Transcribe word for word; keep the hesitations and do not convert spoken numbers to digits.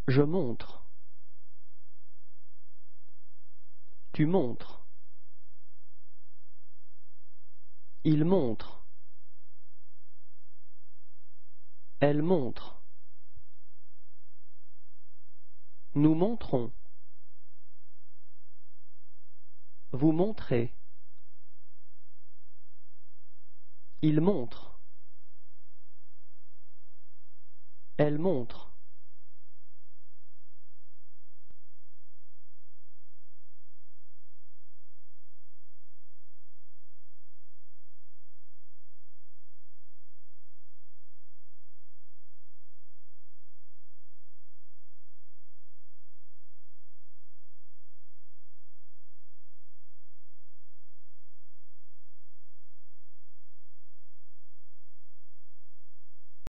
Je montre. Tu montres. Il montre. Elle montre. Nous montrons. Vous montrez. Il montre. Elle montre.